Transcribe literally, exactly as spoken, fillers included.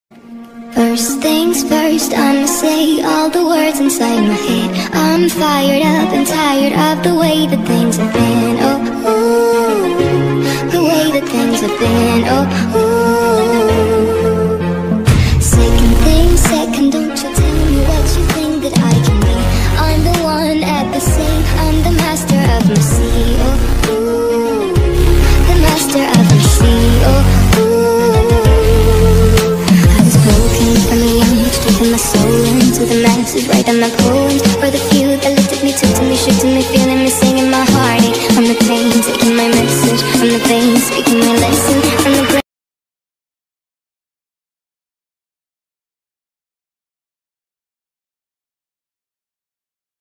First things first, I'ma say all the words inside my head. I'm fired up and tired of the way that things have been. Oh, ooh, the way that things have been. Oh, ooh.